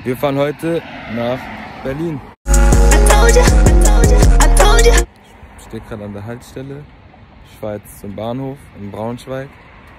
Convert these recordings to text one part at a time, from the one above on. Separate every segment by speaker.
Speaker 1: Wir fahren heute nach Berlin. Ich stehe gerade an der Haltestelle. Ich fahre jetzt zum Bahnhof in Braunschweig.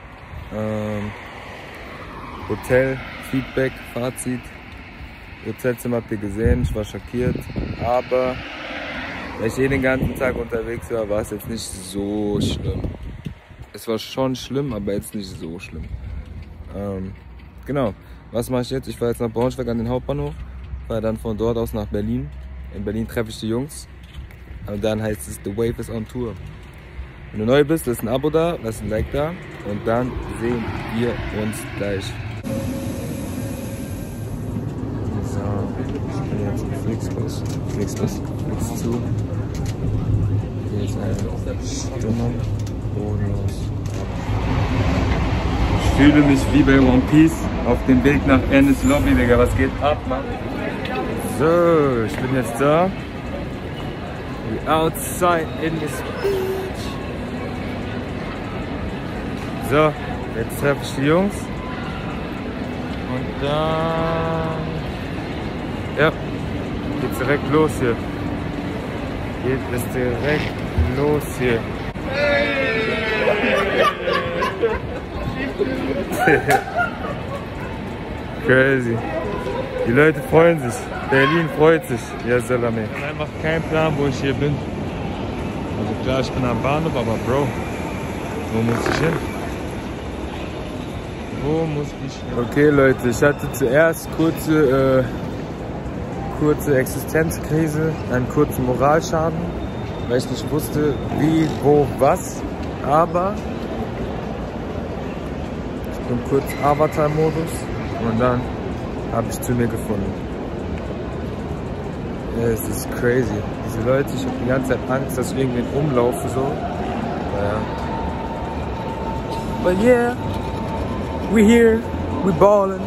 Speaker 1: Hotel, Feedback, Fazit. Hotelzimmer habt ihr gesehen, ich war schockiert. Aber weil ich den ganzen Tag unterwegs war, war es jetzt nicht so schlimm. Es war schon schlimm, aber jetzt nicht so schlimm. Genau, was mache ich jetzt? Ich fahre jetzt nach Braunschweig an den Hauptbahnhof, fahre dann von dort aus nach Berlin. In Berlin treffe ich die Jungs und dann heißt es The Wave is on Tour. Wenn du neu bist, lass ein Abo da, lass ein Like da und dann sehen wir uns gleich. So, ich bin jetzt im Flixbus, Flix zu. Hier ist eine Stimmung. Ich fühle mich wie bei One Piece auf dem Weg nach Enies Lobby, Digga. Was geht ab, Mann? So, ich bin jetzt da. We outside in this beach. So, jetzt treffe ich die Jungs. Und dann... Ja, geht's direkt los hier. Geht es direkt los hier. Crazy. Die Leute freuen sich. Berlin freut sich. Ja, Salame. Ich habe einfach keinen Plan, wo ich hier bin. Also klar, ich bin am Bahnhof, aber Bro, wo muss ich hin? Wo muss ich hin? Okay, Leute, ich hatte zuerst kurze Existenzkrise, einen kurzen Moralschaden, weil ich nicht wusste, wie, wo, was. Aber ich bin kurz Avatar-Modus und dann habe ich zu mir gefunden. Ja, es ist crazy. Diese Leute, ich habe die ganze Zeit Angst, dass ich irgendwen rumlaufe so. Ja. But yeah, we here, we ballin'.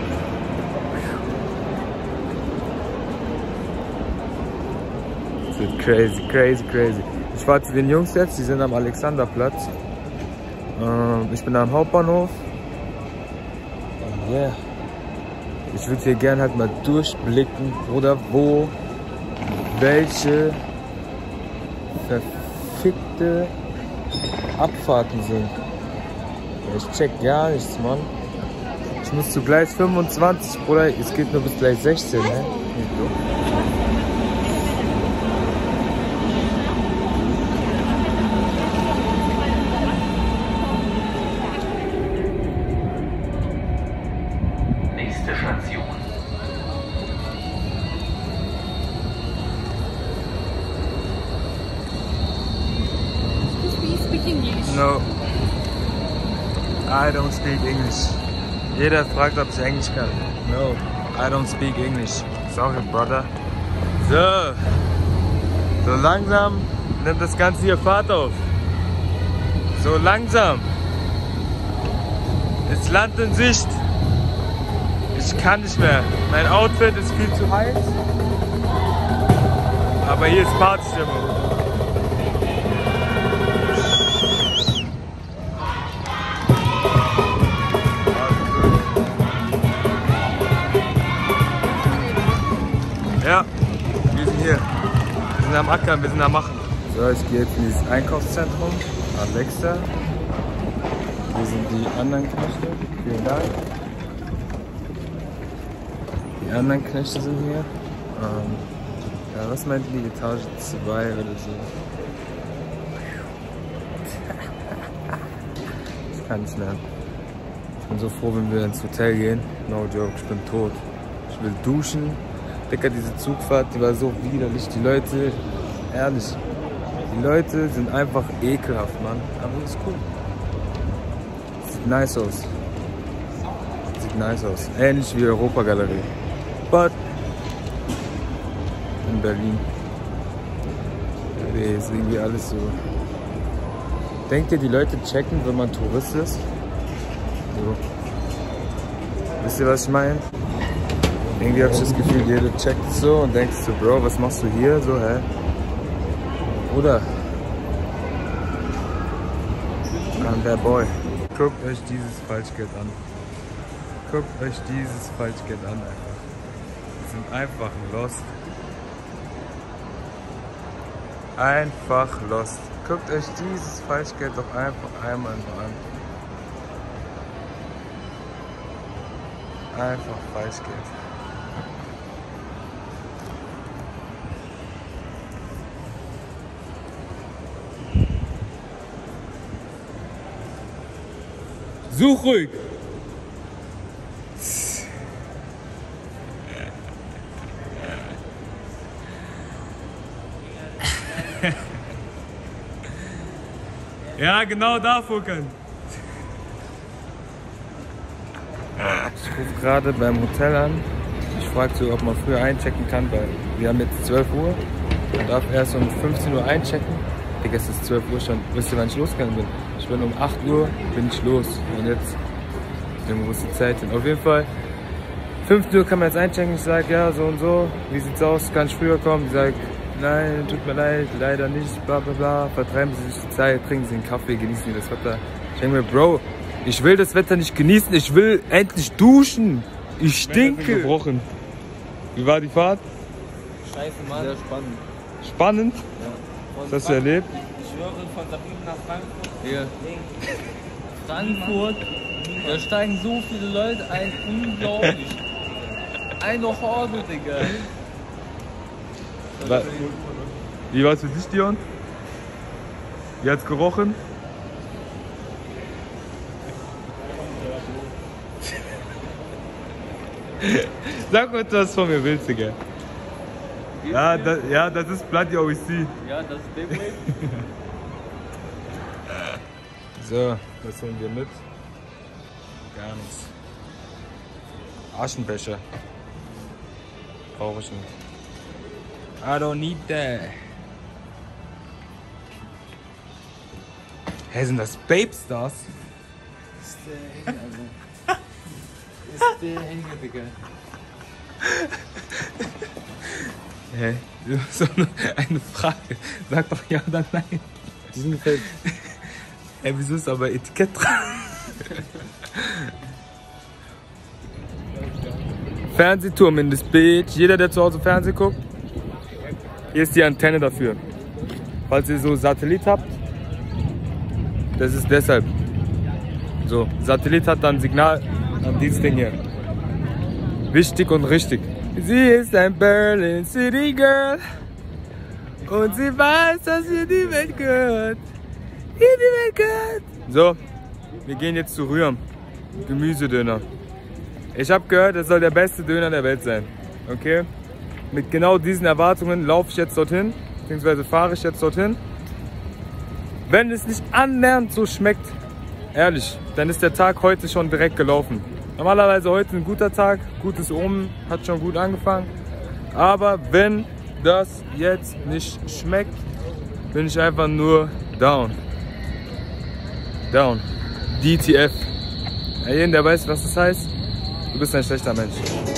Speaker 1: Das wird crazy. Ich fahre zu den Jungs jetzt, die sind am Alexanderplatz. Ich bin am Hauptbahnhof. Yeah. Ich würde hier gerne halt mal durchblicken, oder wo welche verfickte Abfahrten sind. Ich check gar nichts, Mann. Ich muss zu Gleis 25, Bruder. Es geht nur bis Gleis 16, ne?
Speaker 2: Nächste Station.
Speaker 3: Do you speak English?
Speaker 1: No. I don't speak English. Jeder fragt, ob ich Englisch kann. No, I don't speak English. Sorry, brother. So langsam nimmt das Ganze hier Fahrt auf. So langsam. Ist Land in Sicht. Ich kann nicht mehr. Mein Outfit ist viel zu heiß. Aber hier ist Partystimmung. Ja, wir sind hier. Wir sind am Ackern, wir sind am Machen. So, ich gehe jetzt in dieses Einkaufszentrum. Alexa. Hier sind die anderen Knechte. Vielen Dank. Die anderen Knechte sind hier. Ja, was meinten die? Etage 2 oder so. Ich kann nicht mehr. Ich bin so froh, wenn wir ins Hotel gehen. No joke, ich bin tot. Ich will duschen. Digga, diese Zugfahrt, die war so widerlich. Die Leute, ehrlich, die Leute sind einfach ekelhaft, Mann. Aber das ist cool. Sieht nice aus. Sieht nice aus. Ähnlich wie Europagalerie. But in Berlin. Nee, ist irgendwie alles so. Denkt ihr, die Leute checken, wenn man Tourist ist? So. Wisst ihr, was ich meine? Irgendwie habe ich das Gefühl, jeder checkt es so und denkt so, Bro, was machst du hier? So, hä? Oder? I'm that boy. Guckt euch dieses Falschgeld an. Guckt euch dieses Falschgeld an, einfach. sind einfach lost. Einfach lost. Guckt euch dieses Falschgeld doch einfach einmal nur an. Einfach Falschgeld. Such ruhig! Ja, genau da, Fukan. Ich rufe gerade beim Hotel an. Ich frage so, ob man früher einchecken kann, weil wir haben jetzt 12 Uhr. Man darf erst um 15 Uhr einchecken. Digga, es ist 12 Uhr schon. Wisst ihr, wann ich losgegangen bin? Ich bin um 8 Uhr bin ich los. Und jetzt irgendwo ist die Zeit hin. Auf jeden Fall 15 Uhr kann man jetzt einchecken. Ich sage, ja, so und so. Wie sieht's aus? Kann ich früher kommen? Ich sage, nein, tut mir leid, leider nicht, bla bla bla. Vertreiben Sie sich die Zeit, trinken Sie einen Kaffee, genießen Sie das Wetter. Ich denke mir, Bro, ich will das Wetter nicht genießen, ich will endlich duschen. Ich stinke. Gebrochen. Wie war die Fahrt?
Speaker 2: Scheiße, Mann. Sehr spannend.
Speaker 1: Spannend?
Speaker 2: Ja.
Speaker 1: Was hast du erlebt?
Speaker 2: Ich höre von Saarbrücken nach Frankfurt. Hier. Frankfurt, da steigen so viele Leute ein, unglaublich. Eine Horde, Digga.
Speaker 1: Wie war es für dich, Dion? Wie hat's gerochen? Sag uns, was von mir willst, Digga. Ja, das ist Bloody OEC.
Speaker 2: Ja, das ist Baby.
Speaker 1: So, was holen wir mit? Gar nichts. Aschenbecher. Brauche ich nicht. I don't need that. Hä, sind das Babe-Stars?
Speaker 2: Ist der Hänger, Digga.
Speaker 1: Hä? So eine Frage. Sag doch ja oder nein.
Speaker 2: Die sind gefällt.
Speaker 1: Hä, wieso ist aber Etikett dran? Fernsehturm in das Bild. Jeder, der zu Hause Fernsehen guckt, hier ist die Antenne dafür. Falls ihr so Satellit habt, das ist deshalb. So, Satellit hat dann Signal an dieses Ding hier. Wichtig und richtig. Sie ist ein Berlin City Girl und sie weiß, dass ihr die Welt gehört. Ihr die Welt gehört. So, wir gehen jetzt zu Rührem. Gemüsedöner. Ich habe gehört, es soll der beste Döner der Welt sein. Okay? Mit genau diesen Erwartungen laufe ich jetzt dorthin, beziehungsweise fahre ich jetzt dorthin. Wenn es nicht annähernd so schmeckt, ehrlich, dann ist der Tag heute schon direkt gelaufen. Normalerweise heute ein guter Tag, gutes Omen, hat schon gut angefangen. Aber wenn das jetzt nicht schmeckt, bin ich einfach nur down. Down. DTF. Jeden, der weiß, was das heißt, du bist ein schlechter Mensch.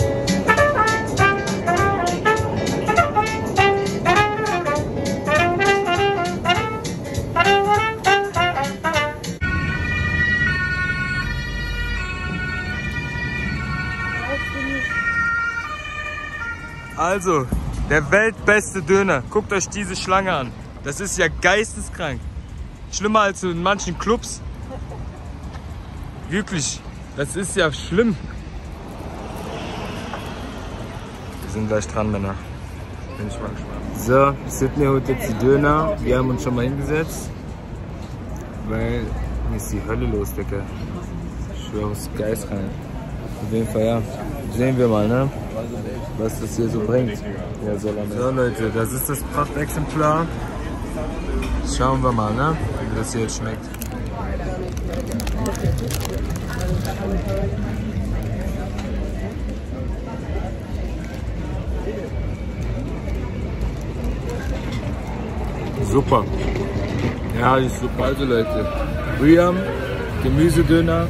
Speaker 1: Also, der weltbeste Döner. Guckt euch diese Schlange an. Das ist ja geisteskrank. Schlimmer als in manchen Clubs. Wirklich, das ist ja schlimm. Wir sind gleich dran, Männer. Bin ich mal gespannt. So, Sydney holt jetzt die Döner. Wir haben uns schon mal hingesetzt. Weil mir ist die Hölle los, Digga. Ich schwöre, es ist geistrein. Auf jeden Fall, ja. Sehen wir mal, ne? Was das hier so bringt. Ja, so Leute, das ist das Prachtexemplar. Schauen wir mal, ne? Wie das hier jetzt schmeckt. Super. Ja, ist super. Also Leute, Rührem, Gemüsedöner.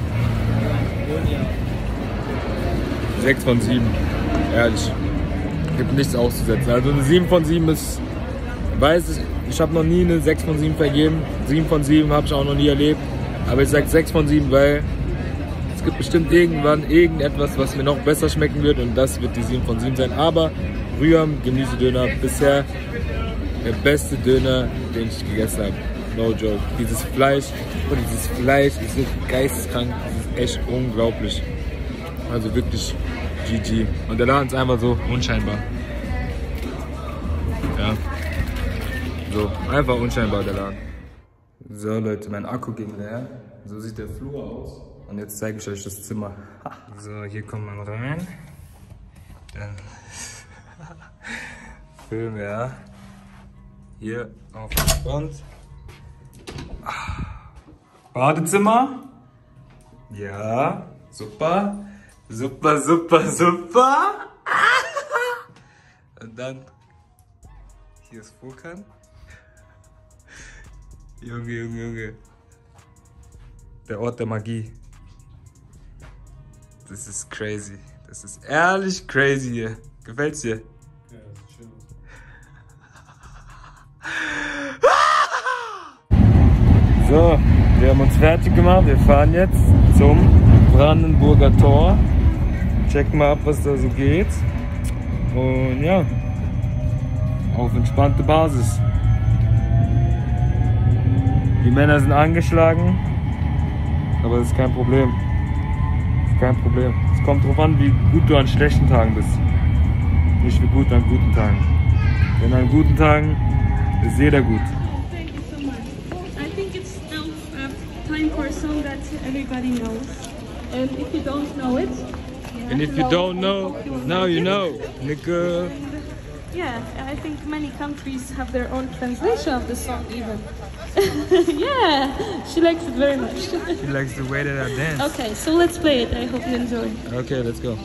Speaker 1: 6 von 7. Ehrlich. Gibt nichts auszusetzen. Also eine 7 von 7 ist, weiß ich habe noch nie eine 6 von 7 vergeben. 7 von 7 habe ich auch noch nie erlebt. Aber ich sage 6 von 7, weil Es gibt bestimmt irgendwann irgendetwas, was mir noch besser schmecken wird und das wird die 7 von 7 sein. Aber Rüyam Gemüsedöner, bisher der beste Döner, den ich gegessen habe. No joke. Dieses Fleisch ist so geisteskrank, das ist echt unglaublich. Also wirklich GG. Und der Laden ist einfach so unscheinbar. Ja. So, einfach unscheinbar der Laden. So Leute, mein Akku ging leer. So sieht der Flur aus. Und jetzt zeige ich euch das Zimmer. So, hier kommt man rein. Dann Film, ja. Hier auf dem Front. Badezimmer. Ja, super. Super, super, super. Und dann hier ist Furkan. Junge, Junge, Junge. Der Ort der Magie. Das ist crazy. Das ist ehrlich crazy hier. Gefällt's dir? Ja, das ist schön. So, wir haben uns fertig gemacht. Wir fahren jetzt zum Brandenburger Tor. Checken mal ab, was da so geht. Und ja, auf entspannte Basis. Die Männer sind angeschlagen, aber das ist kein Problem. Das ist kein Problem. Es kommt drauf an, wie gut du an schlechten Tagen bist. Nicht wie gut an guten Tagen. Denn an guten Tagen ist jeder gut.
Speaker 3: Thank you so much. I think it's now time for a song that everybody knows. And if you don't know it,
Speaker 1: And if you don't know, now you know, nigga.
Speaker 3: Yeah, I think many countries have their own translation of the song even. Yeah, she likes it very much.
Speaker 1: She likes the way that I dance.
Speaker 3: Okay, so let's play it. I hope you enjoy.
Speaker 1: Okay, let's go.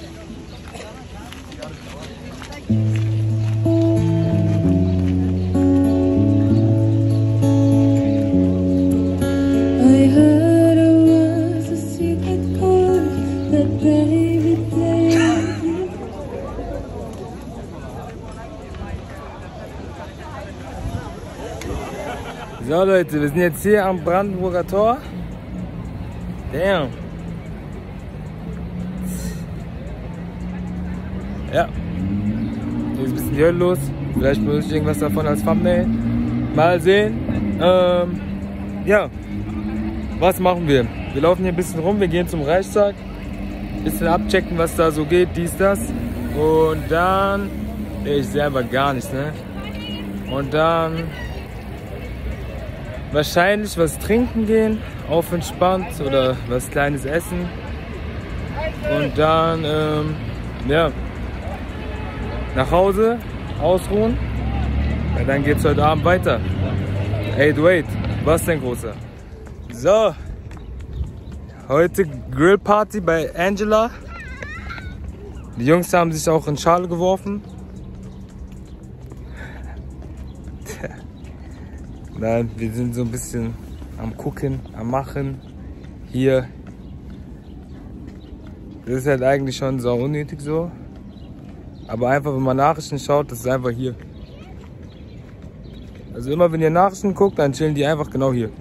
Speaker 4: I heard it was a secret chord that baby played.
Speaker 1: So Leute, wir sind jetzt hier am Brandenburger Tor. Damn. Ja. Hier ist ein bisschen die Hölle los. Vielleicht benutze ich irgendwas davon als Thumbnail. Mal sehen. Ja. Was machen wir? Wir laufen hier ein bisschen rum, wir gehen zum Reichstag. Ein bisschen abchecken, was da so geht, dies, das. Und dann... Ich sehe einfach gar nichts, ne? Und dann... wahrscheinlich was trinken gehen, auf entspannt oder was Kleines essen. Und dann, ja, nach Hause, ausruhen. Und dann geht's heute Abend weiter. 808, was denn Großer? So, heute Grillparty bei Angela. Die Jungs haben sich auch in Schale geworfen. Nein, wir sind so ein bisschen am Gucken, am Machen. Hier. Das ist halt eigentlich schon so unnötig so. Aber einfach, wenn man Nachrichten schaut, das ist einfach hier. Also immer, wenn ihr Nachrichten guckt, dann chillen die einfach genau hier.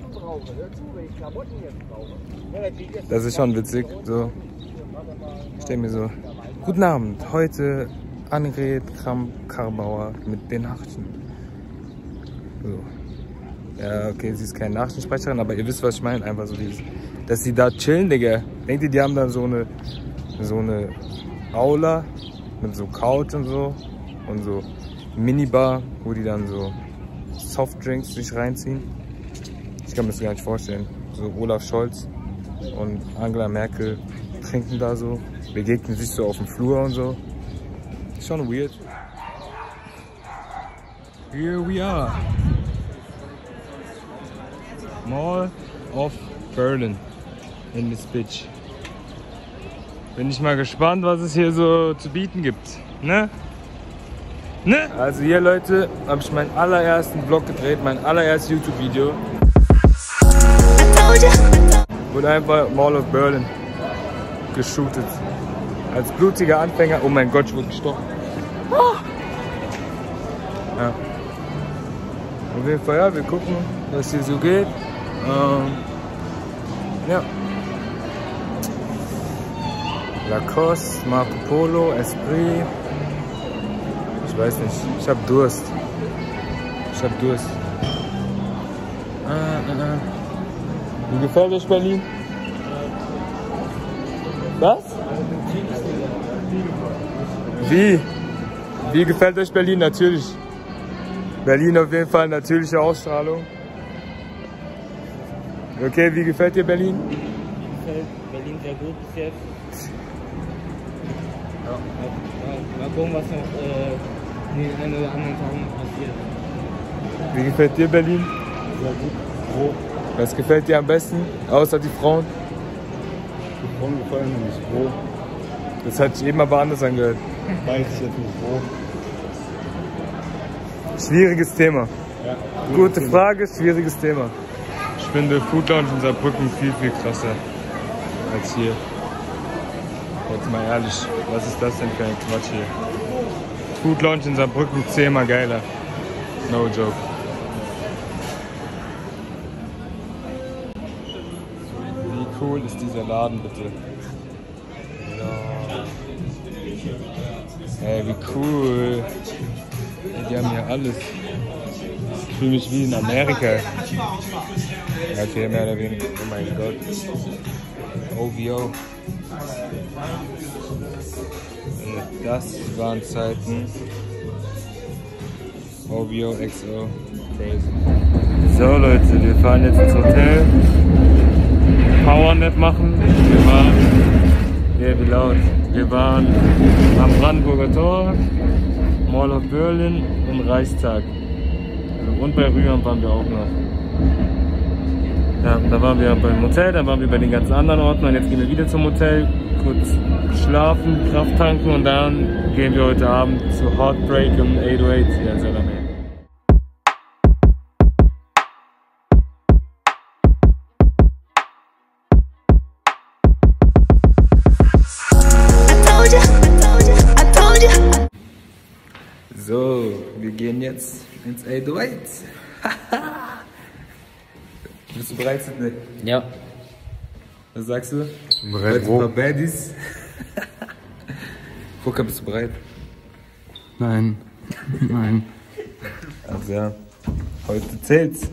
Speaker 1: Das ist schon witzig. So. Ich denke mir so, guten Abend, heute Annegret Kramp-Karrenbauer mit den Nachrichten. So. Ja, okay, sie ist keine Nachrichtensprecherin, aber ihr wisst, was ich meine. Einfach so dieses, dass sie da chillen, Digga. Denkt ihr, die haben dann so eine Aula mit so Couch und so Minibar, wo die dann so Softdrinks sich reinziehen. Ich kann mir das gar nicht vorstellen. So Olaf Scholz und Angela Merkel trinken da so, begegnen sich so auf dem Flur und so. Ist schon weird. Here we are. Mall of Berlin in this bitch. Bin ich mal gespannt, was es hier so zu bieten gibt. Ne? Ne? Also hier, Leute, habe ich meinen allerersten Vlog gedreht, mein allererstes YouTube-Video. Wurde einfach Mall of Berlin geshootet. Als blutiger Anfänger. Oh mein Gott, ich wurde gestochen. Ja. Auf jeden Fall, ja, wir gucken, was hier so geht. Ja. Lacoste, Marco Polo, Esprit. Ich weiß nicht. Ich hab Durst. Wie gefällt euch Berlin? Was? Wie gefällt euch Berlin? Natürlich. Berlin auf jeden Fall natürliche Ausstrahlung. Okay, wie gefällt dir Berlin?
Speaker 5: Mir gefällt Berlin sehr gut bis jetzt. Ja. Mal gucken, was noch in den ein oder anderen Tagen passiert.
Speaker 1: Wie gefällt dir Berlin?
Speaker 6: Sehr gut. Wo?
Speaker 1: Was gefällt dir am besten? Außer die Frauen?
Speaker 6: Die Frauen gefallen mir nicht. Wo?
Speaker 1: Das hat sich eben aber anders angehört.
Speaker 6: Weiß ich jetzt nicht. Wo?
Speaker 1: Schwieriges Thema.
Speaker 6: Ja.
Speaker 1: Gute Frage, schwieriges Thema. Ich finde Food Lounge in Saarbrücken viel krasser als hier. Jetzt mal ehrlich, was ist das denn für ein Quatsch hier? Food Lounge in Saarbrücken 10-mal geiler. No joke. Wie cool ist dieser Laden bitte? Ey, wie cool. Ey, die haben hier alles. Ich fühle mich wie in Amerika. Okay, mehr oder weniger. Oh mein Gott. OVO. Das waren Zeiten. OVO XO. Crazy. So Leute, wir fahren jetzt ins Hotel. Powernap machen. Wie laut. Wir waren am Brandenburger Tor, Mall of Berlin und Reichstag. Und bei Rühren waren wir auch noch. Ja, da waren wir beim Hotel, dann waren wir bei den ganzen anderen Orten und jetzt gehen wir wieder zum Hotel, kurz schlafen, Kraft tanken und dann gehen wir heute Abend zu Heartbreak und 808 hier in Salome. So, wir gehen jetzt ins 808. Bist du bereit, Sidney?
Speaker 5: Ja.
Speaker 1: Was sagst du?
Speaker 6: Ich bin bereit.
Speaker 1: Heute ein paar Baddies. Fuka, bist du bereit?
Speaker 6: Nein. Nein.
Speaker 1: Also ja, heute zählt's.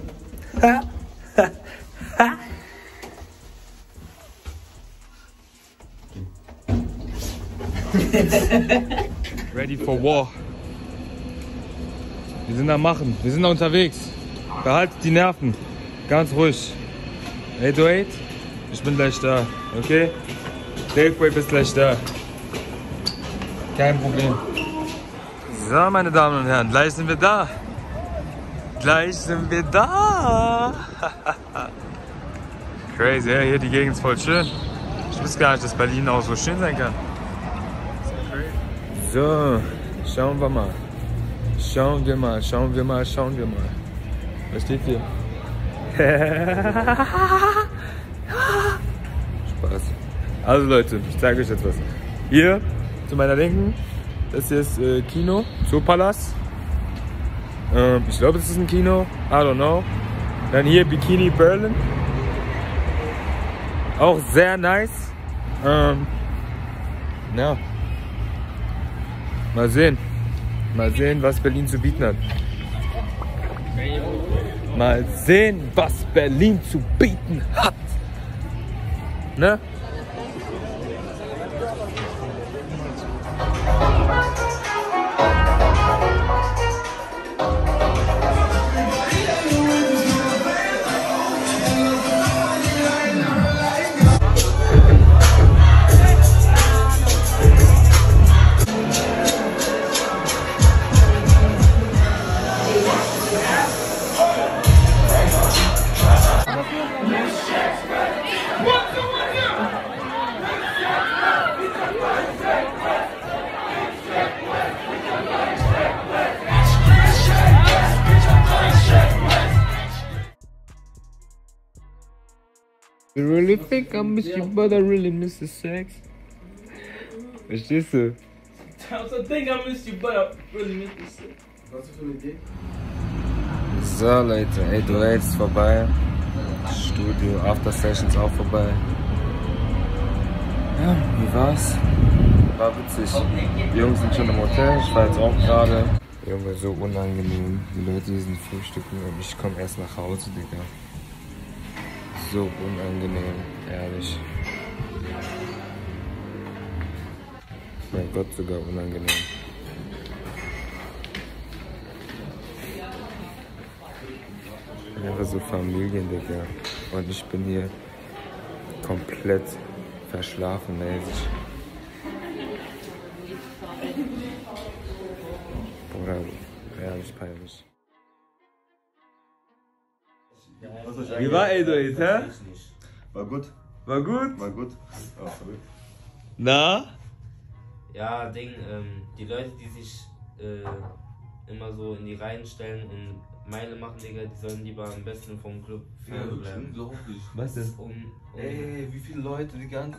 Speaker 1: Ready for war. Wir sind am Machen, wir sind unterwegs. Behaltet die Nerven. Ganz ruhig. 808, ich bin gleich da, okay? Daleway bist gleich da. Kein Problem. So, meine Damen und Herren, gleich sind wir da. Gleich sind wir da. Crazy, ja, hier die Gegend ist voll schön. Ich wusste gar nicht, dass Berlin auch so schön sein kann. So, schauen wir mal. Schauen wir mal. Was steht hier? Spaß. Also Leute, ich zeige euch jetzt was. Hier, zu meiner Linken, das hier ist Kino, Zoopalast. Ich glaube, das ist ein Kino, I don't know. Dann hier Bikini Berlin. Auch sehr nice. Ja. Mal sehen, was Berlin zu bieten hat. Mal sehen, was Berlin zu bieten hat. Ne? You really think I miss you, but I really miss the sex? Verstehst du?
Speaker 5: Also think I miss you, but I really miss the sex.
Speaker 6: Was für eine Idee?
Speaker 1: So Leute, 808 ist vorbei. Studio After Sessions auch vorbei. Ja, wie war's? War witzig. Die Jungs sind schon im Hotel, ich war jetzt auch gerade. Junge, so unangenehm. Die Leute hier sind frühstücken und ich komme erst nach Hause, Digga. So unangenehm, ehrlich. Mein Gott, sogar unangenehm. Einfach so Familien, Digga. Und ich bin hier komplett verschlafen mäßig. Bruder, ehrlich peinlich.
Speaker 7: Wie war Edoid, hä?
Speaker 6: War gut.
Speaker 7: War gut?
Speaker 6: War gut. Oh, sorry.
Speaker 7: Na?
Speaker 5: Ja, die Leute, die sich immer so in die Reihen stellen und Meile machen, Digga, die sollen lieber am besten vom Club fernbleiben.
Speaker 2: Unglaublich.
Speaker 7: Was denn?
Speaker 2: Ey, wie viele Leute die ganze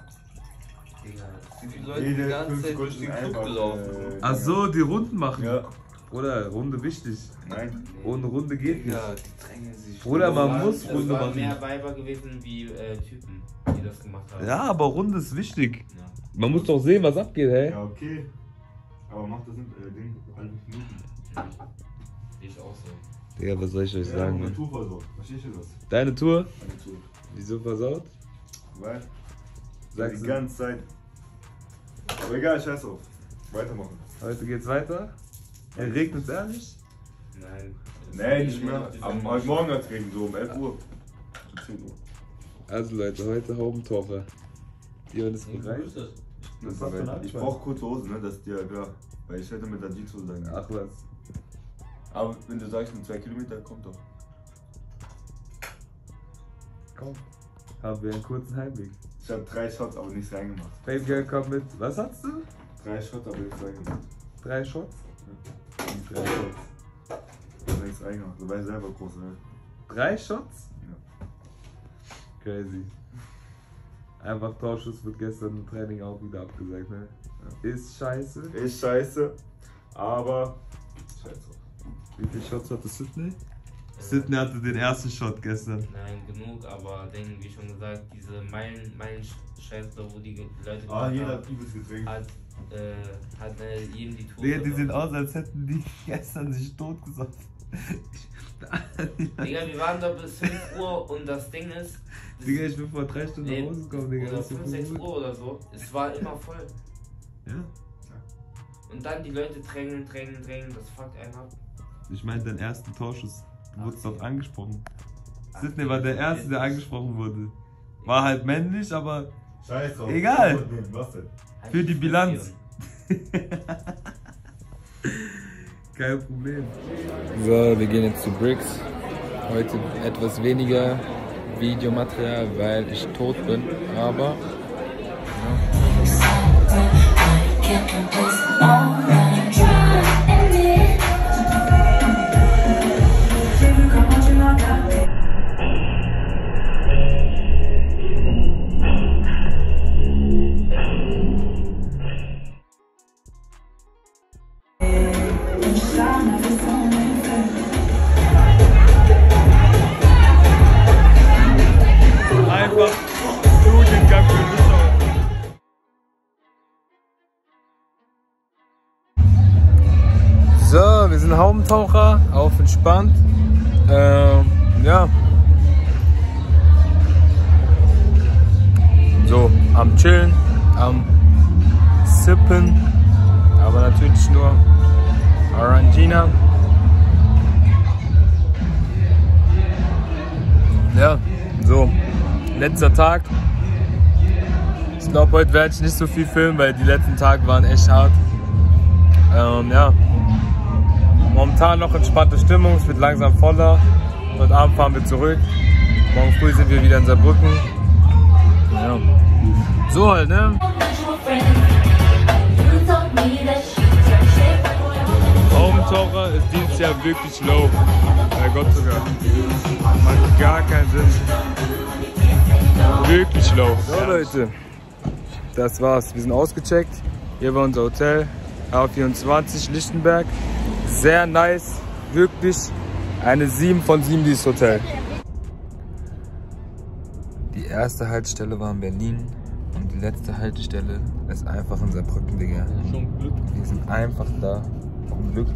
Speaker 6: Jede
Speaker 2: Zeit
Speaker 6: 5
Speaker 2: durch
Speaker 6: Sekunden
Speaker 2: den Club
Speaker 6: einfach,
Speaker 2: gelaufen sind.
Speaker 7: Ach so, die Runden machen.
Speaker 6: Ja.
Speaker 7: Oder Runde wichtig.
Speaker 6: Nein.
Speaker 7: Ohne Runde geht nicht.
Speaker 2: Ja, die drängen sich.
Speaker 7: Bruder, man muss
Speaker 5: Es
Speaker 7: Runde
Speaker 5: waren
Speaker 7: machen.
Speaker 5: mehr Weiber gewesen wie Typen, die das gemacht haben.
Speaker 7: Ja, aber Runde ist wichtig.
Speaker 5: Ja.
Speaker 7: Man muss doch sehen, was abgeht, hä?
Speaker 6: Ja, okay. Aber macht das nicht, Ding, halbe Minuten.
Speaker 5: Sehe ich auch so.
Speaker 7: Digga, was soll ich euch sagen,
Speaker 6: Eine
Speaker 7: Mann?
Speaker 6: Tour versorgt. Verstehst du das?
Speaker 7: Deine Tour?
Speaker 6: Eine Tour.
Speaker 7: Wieso versaut?
Speaker 6: Weil?
Speaker 7: Sagst
Speaker 6: Die
Speaker 7: du,
Speaker 6: ganze Zeit. Aber egal, scheiß drauf. Weitermachen.
Speaker 7: heute geht's weiter? Regnet es ehrlich?
Speaker 5: Nein.
Speaker 6: Nee, nicht mehr. Heute Morgen hat es regnet, so um 11 Uhr. Um 10 Uhr.
Speaker 7: Also Leute, heute Haubentaucher. Jemand ist bereit?
Speaker 6: Das
Speaker 7: war von
Speaker 6: ich brauch kurze Hose, ne? Das ist dir klar. Weil ich hätte mit der Jeanshose dann.
Speaker 7: Ach was.
Speaker 6: Aber wenn du sagst, in 2 Kilometer, kommt doch.
Speaker 7: Komm. Haben wir einen kurzen Heimweg.
Speaker 6: Ich hab 3 Shots, aber nichts reingemacht.
Speaker 7: Baby Girl kommt mit. Was hast du?
Speaker 6: 3 Shots, aber nichts reingemacht.
Speaker 7: 3 Shots? 3 Shots.
Speaker 6: Ich hab nichts reingemacht. Du weißt selber groß, ne?
Speaker 7: 3 Shots?
Speaker 6: Ja.
Speaker 7: Crazy. Einfach Torschuss wird gestern im Training auch wieder abgesagt, ne? Ja. Ist scheiße.
Speaker 6: Ist scheiße, aber scheiße.
Speaker 7: Wie viele Shots hatte Sydney? Sydney hatte den ersten Shot gestern.
Speaker 5: Nein, genug, aber wie schon gesagt, diese Meilen-Scheiße, wo die Leute
Speaker 6: Jeder hat übelst getränkt.
Speaker 5: hat jedem die Tour.
Speaker 7: Digga, die sehen aus, als hätten die gestern sich totgesoffen.
Speaker 5: Digga, wir waren da bis 5 Uhr und das Ding ist.
Speaker 7: Digga, ich bin vor 3 Stunden nach Hause gekommen, Digga.
Speaker 5: Oder
Speaker 7: Das ist
Speaker 5: 5,
Speaker 7: so
Speaker 5: 6
Speaker 7: gut.
Speaker 5: Uhr oder so. Es war immer voll.
Speaker 7: Ja?
Speaker 5: Und dann die Leute drängen, das fuckt einen ab.
Speaker 7: Ich meine, deinen ersten Torschuss. Du wurdest doch angesprochen. Sydney war der Erste, der angesprochen wurde. War halt männlich, aber
Speaker 6: Scheiß drauf.
Speaker 7: Egal.
Speaker 6: Was denn?
Speaker 7: für die Bilanz. Kein Problem.
Speaker 1: So, wir gehen jetzt zu Bricks. Heute etwas weniger Videomaterial, weil ich tot bin, aber
Speaker 7: Einfach Studiengang für Mischung.
Speaker 1: so, wir sind Haubentaucher, auf entspannt. Ja. So, am Chillen, am Sippen, aber natürlich nur Orangina. Ja, so, letzter Tag. Ich glaube, heute werde ich nicht so viel filmen, weil die letzten Tage waren echt hart. Ja, momentan noch entspannte Stimmung, es wird langsam voller. Heute Abend fahren wir zurück. Morgen früh sind wir wieder in Saarbrücken. Ja. So halt, ne? Haubentaucher ist dieses Jahr wirklich low. Bei Gott sogar. Macht gar keinen Sinn. Wirklich low. So Leute, das war's. Wir sind ausgecheckt. Hier war unser Hotel. A24 Lichtenberg. Sehr nice. Wirklich eine 7 von 7 dieses Hotel. Die erste Haltestelle war in Berlin und die letzte Haltestelle ist einfach in Saarbrücken, Digga.
Speaker 2: Schon Glück.
Speaker 1: Wir sind einfach da. Auf Glück.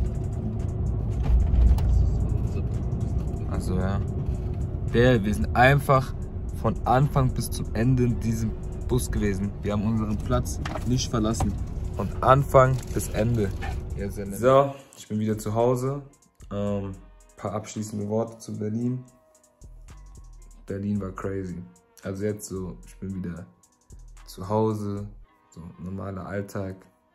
Speaker 1: Also ja. Wir sind einfach von Anfang bis zum Ende in diesem Bus gewesen. Wir haben unseren Platz nicht verlassen. Von Anfang bis Ende. So, ich bin wieder zu Hause. Paar abschließende Worte zu Berlin. Berlin war crazy. Also jetzt so, ich bin wieder zu Hause, so normaler Alltag.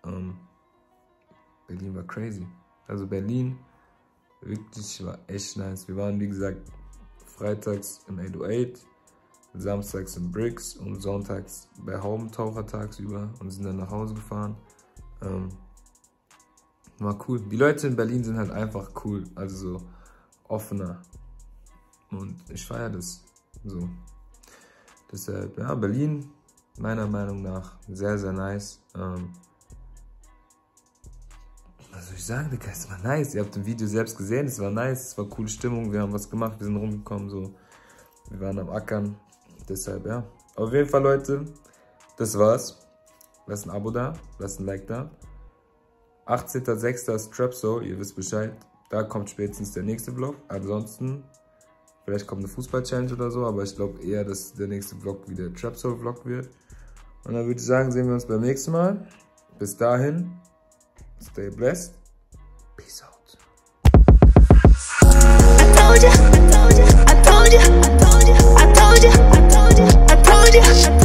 Speaker 1: Berlin war crazy. Also Berlin wirklich war echt nice. Wir waren wie gesagt freitags im 808, samstags im Bricks und sonntags bei Haubentaucher tagsüber und sind dann nach Hause gefahren. War cool. Die Leute in Berlin sind halt einfach cool, also so offener. Und ich feiere das so. Deshalb, ja, Berlin, meiner Meinung nach, sehr, sehr nice. Was soll ich sagen, Digga, es war nice. Ihr habt im Video selbst gesehen, es war nice, es war coole Stimmung, wir haben was gemacht, wir sind rumgekommen, so. Wir waren am Ackern. Deshalb, ja. Auf jeden Fall, Leute, das war's. Lasst ein Abo da, lasst ein Like da. 18.06. ist Trap Soul, ihr wisst Bescheid. Da kommt spätestens der nächste Vlog. Ansonsten, vielleicht kommt eine Fußball-Challenge oder so, aber ich glaube eher, dass der nächste Vlog wieder der Trap Soul Vlog wird. Und dann würde ich sagen, sehen wir uns beim nächsten Mal. Bis dahin, stay blessed. Peace out.
Speaker 8: I told you, I told you, I told you, I told you, I told you, I told you, I told you.